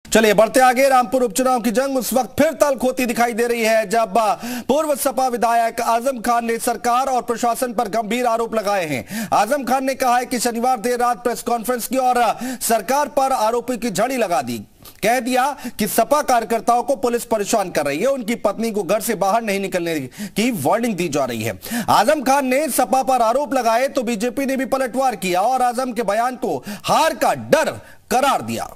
चलिए बढ़ते आगे। रामपुर उपचुनाव की जंग उस वक्त फिर तल्ख होती दिखाई दे रही है जब पूर्व सपा विधायक आजम खान ने सरकार और प्रशासन पर गंभीर आरोप लगाए हैं। आजम खान ने कहा है कि शनिवार देर रात प्रेस कॉन्फ्रेंस की और सरकार पर आरोपी की झड़ी लगा दी। कह दिया कि सपा कार्यकर्ताओं को पुलिस परेशान कर रही है, उनकी पत्नी को घर से बाहर नहीं निकलने की वार्निंग दी जा रही है। आजम खान ने सपा पर आरोप लगाए तो बीजेपी ने भी पलटवार किया और आजम के बयान को हार का डर करार दिया।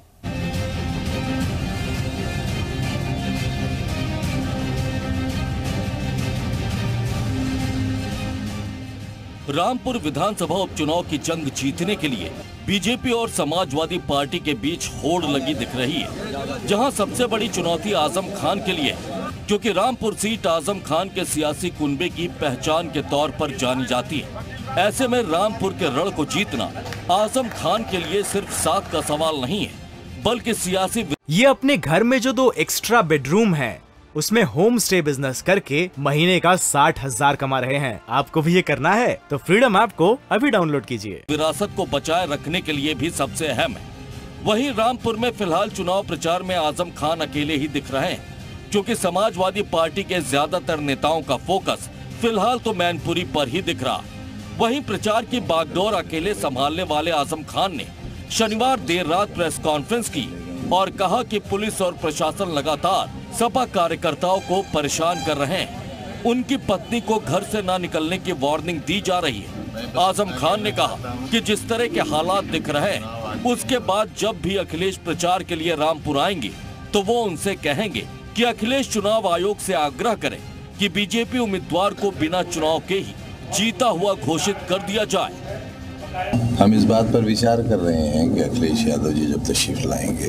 रामपुर विधानसभा उपचुनाव की जंग जीतने के लिए बीजेपी और समाजवादी पार्टी के बीच होड़ लगी दिख रही है, जहां सबसे बड़ी चुनौती आजम खान के लिए, क्योंकि रामपुर सीट आजम खान के सियासी कुनबे की पहचान के तौर पर जानी जाती है। ऐसे में रामपुर के रण को जीतना आजम खान के लिए सिर्फ साख का सवाल नहीं है, बल्कि सियासी। ये अपने घर में जो 2 एक्स्ट्रा बेडरूम है उसमें होम स्टे बिजनेस करके महीने का 60,000 कमा रहे हैं। आपको भी ये करना है तो फ्रीडम ऐप को अभी डाउनलोड कीजिए। विरासत को बचाए रखने के लिए भी सबसे अहम है। वहीं रामपुर में फिलहाल चुनाव प्रचार में आजम खान अकेले ही दिख रहे हैं, क्योंकि समाजवादी पार्टी के ज्यादातर नेताओं का फोकस फिलहाल तो मैनपुरी पर ही दिख रहा। वहीं प्रचार की बागडोर अकेले संभालने वाले आजम खान ने शनिवार देर रात प्रेस कॉन्फ्रेंस की और कहा कि पुलिस और प्रशासन लगातार सपा कार्यकर्ताओं को परेशान कर रहे हैं, उनकी पत्नी को घर से ना निकलने की वार्निंग दी जा रही है। आजम खान ने कहा कि जिस तरह के हालात दिख रहे हैं, उसके बाद जब भी अखिलेश प्रचार के लिए रामपुर आएंगे तो वो उनसे कहेंगे कि अखिलेश चुनाव आयोग से आग्रह करें कि बीजेपी उम्मीदवार को बिना चुनाव के ही जीता हुआ घोषित कर दिया जाए। हम इस बात पर विचार कर रहे हैं कि अखिलेश यादव जी जब तशरीफ लाएंगे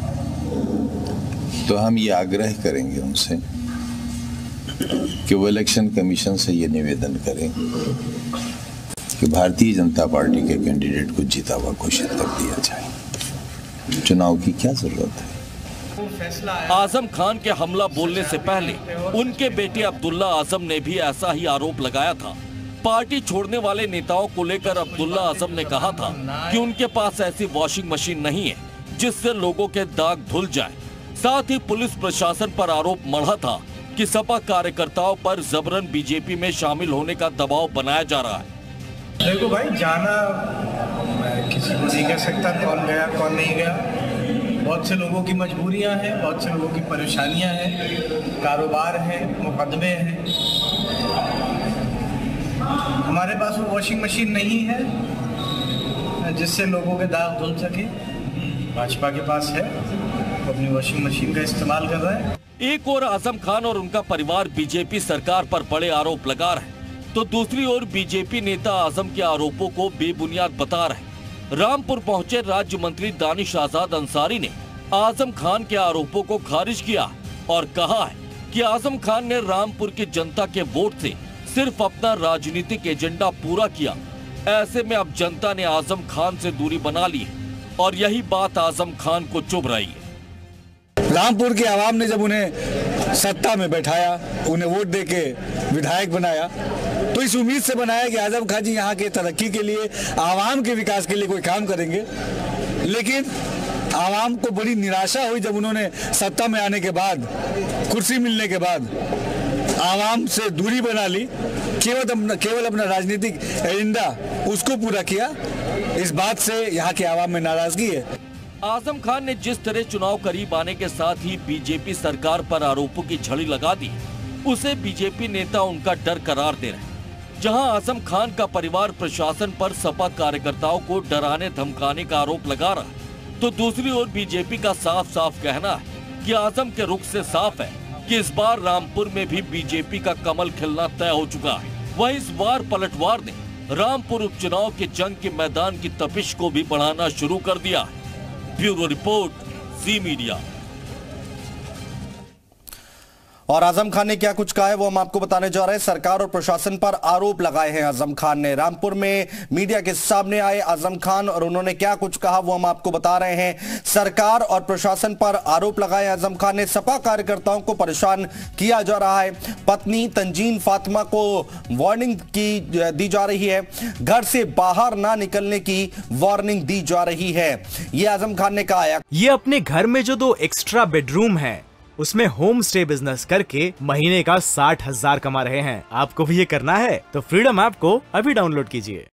तो हम ये आग्रह करेंगे उनसे कि वो इलेक्शन कमीशन से ये निवेदन करें कि भारतीय जनता पार्टी के कैंडिडेट को जीता हुआ घोषित कर दिया जाए। चुनाव की क्या जरूरत है। आजम खान के हमला बोलने से पहले उनके बेटे अब्दुल्ला आजम ने भी ऐसा ही आरोप लगाया था। पार्टी छोड़ने वाले नेताओं को लेकर अब्दुल्ला आजम ने कहा था कि उनके पास ऐसी वॉशिंग मशीन नहीं है जिससे लोगों के दाग धुल जाए। साथ ही पुलिस प्रशासन पर आरोप मढ़ा था कि सपा कार्यकर्ताओं पर जबरन बीजेपी में शामिल होने का दबाव बनाया जा रहा है। देखो भाई, जाना किसी को नहीं कह सकता कौन गया कौन नहीं गया। बहुत से लोगों की मजबूरियां हैं, बहुत से लोगों की परेशानियां हैं, कारोबार है, मुकदमे हैं। हमारे पास वो वॉशिंग मशीन नहीं है जिससे लोगों के दाग धुल सके। भाजपा के पास है, तो अपनी वॉशिंग मशीन का इस्तेमाल कर रहा है। एक ओर आजम खान और उनका परिवार बीजेपी सरकार पर बड़े आरोप लगा रहे हैं, तो दूसरी ओर बीजेपी नेता आजम के आरोपों को बेबुनियाद बता रहे। रामपुर पहुंचे राज्य मंत्री दानिश आजाद अंसारी ने आजम खान के आरोपों को खारिज किया और कहा है कि आजम खान ने रामपुर की जनता के वोट से सिर्फ अपना राजनीतिक एजेंडा पूरा किया। ऐसे में अब जनता ने आजम खान से दूरी बना ली है और यही बात आजम खान को चुभ रही है। रामपुर की आवाम ने जब उन्हें सत्ता में बैठाया, उन्हें वोट देके विधायक बनाया, तो इस उम्मीद से बनाया कि आजम खान जी यहाँ के तरक्की के लिए, आवाम के विकास के लिए कोई काम करेंगे। लेकिन आवाम को बड़ी निराशा हुई जब उन्होंने सत्ता में आने के बाद, कुर्सी मिलने के बाद आवाम से दूरी बना ली, केवल अपना राजनीतिक एजेंडा उसको पूरा किया। इस बात से यहाँ के आवाम में नाराजगी है। आजम खान ने जिस तरह चुनाव करीब आने के साथ ही बीजेपी सरकार पर आरोपों की झड़ी लगा दी, उसे बीजेपी नेता उनका डर करार दे रहे। जहां आजम खान का परिवार प्रशासन पर सपा कार्यकर्ताओं को डराने धमकाने का आरोप लगा रहा, तो दूसरी ओर बीजेपी का साफ साफ कहना है कि आजम के रुख से साफ है कि इस बार रामपुर में भी बीजेपी का कमल खिलना तय हो चुका है। वहीं इस बार पलटवार ने रामपुर उपचुनाव के जंग के मैदान की तपिश को भी बढ़ाना शुरू कर दिया है। Bureau report, Zee Media. और आजम खान ने क्या कुछ कहा है वो हम आपको बताने जा रहे हैं। सरकार और प्रशासन पर आरोप लगाए हैं आजम खान ने। रामपुर में मीडिया के सामने आए आजम खान और उन्होंने क्या कुछ कहा वो हम आपको बता रहे हैं। सरकार और प्रशासन पर आरोप लगाए आजम खान ने। सपा कार्यकर्ताओं को परेशान किया जा रहा है। पत्नी तंजीन फातिमा को वार्निंग दी जा रही है। घर से बाहर ना निकलने की वार्निंग दी जा रही है, ये आजम खान ने कहा है। ये अपने घर में जो 2 एक्स्ट्रा बेडरूम है उसमें होम स्टे बिजनेस करके महीने का 60,000 कमा रहे हैं। आपको भी ये करना है तो फ्रीडम ऐप को अभी डाउनलोड कीजिए।